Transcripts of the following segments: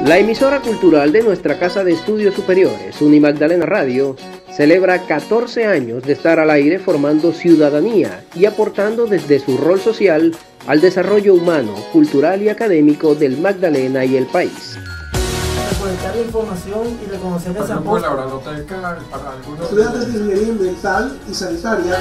La emisora cultural de nuestra Casa de Estudios Superiores, Unimagdalena Radio, celebra 14 años de estar al aire formando ciudadanía y aportando desde su rol social al desarrollo humano, cultural y académico del Magdalena y el país. Recolectar la información y reconocer esa aporte. La biblioteca para algunos estudiantes de ingeniería ambiental y sanitaria.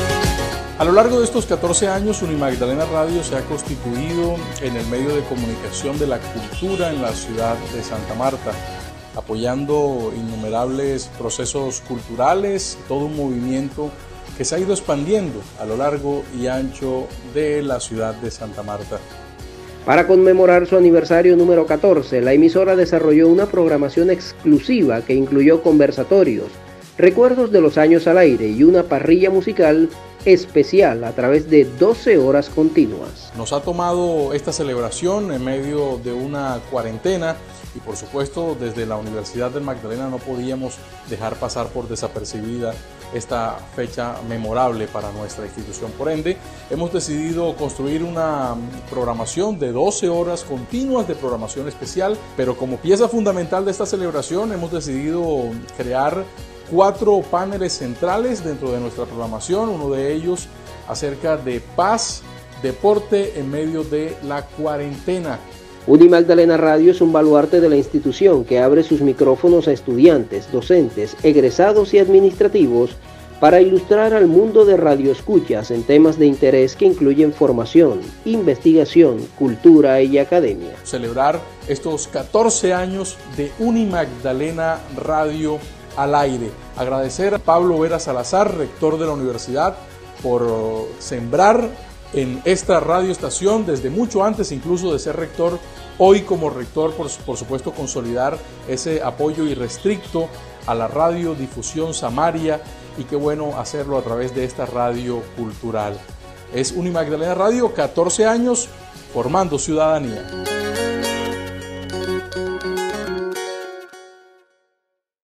A lo largo de estos 14 años, Unimagdalena Radio se ha constituido en el medio de comunicación de la cultura en la ciudad de Santa Marta, apoyando innumerables procesos culturales, todo un movimiento que se ha ido expandiendo a lo largo y ancho de la ciudad de Santa Marta. Para conmemorar su aniversario número 14, la emisora desarrolló una programación exclusiva que incluyó conversatorios, recuerdos de los años al aire y una parrilla musical especial a través de 12 horas continuas. Nos ha tomado esta celebración en medio de una cuarentena y por supuesto desde la Universidad del Magdalena no podíamos dejar pasar por desapercibida esta fecha memorable para nuestra institución. Por ende, hemos decidido construir una programación de 12 horas continuas de programación especial, pero como pieza fundamental de esta celebración hemos decidido crear 4 paneles centrales dentro de nuestra programación, uno de ellos acerca de paz, deporte en medio de la cuarentena. Unimagdalena Radio es un baluarte de la institución que abre sus micrófonos a estudiantes, docentes, egresados y administrativos para ilustrar al mundo de radioescuchas en temas de interés que incluyen formación, investigación, cultura y academia. Celebrar estos 14 años de Unimagdalena Radio al aire. Agradecer a Pablo Vera Salazar, rector de la universidad, por sembrar en esta radioestación desde mucho antes incluso de ser rector. Hoy como rector, por supuesto, consolidar ese apoyo irrestricto a la radiodifusión Samaria y qué bueno hacerlo a través de esta radio cultural. Es Unimagdalena Radio, 14 años formando ciudadanía.